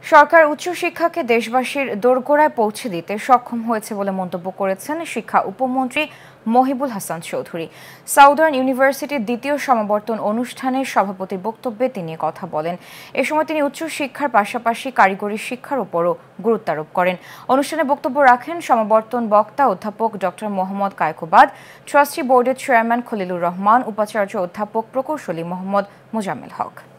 সরকার উচ্চশিক্ষাকে দেশবাসীর দোরগোড়ায় পৌঁছে দিতে সক্ষম হয়েছে বলে মন্তব্য করেছেন শিক্ষা উপমন্ত্রী মহিবুল হাসান চৌধুরী। সাউদার্ন ইউনিভার্সিটির দ্বিতীয় সমাবর্তন অনুষ্ঠানের সভাপতির বক্তব্যে তিনি কথা বলেন। এ সময় তিনি উচ্চশিক্ষার পাশাপাশি কারিগরি শিক্ষার উপরও গুরুত্ব আরোপ করেন। অনুষ্ঠানে বক্তব্য রাখেন সমাবর্তন বক্তা অধ্যাপক ডক্টর মোহাম্মদ কায়কোবাদ, ট্রাস্টি বোর্ডের চেয়ারম্যান খলিলুর রহমান, উপাচার্য অধ্যাপক প্রকৌশলী মোহাম্মদ মোজাম্মেল হক।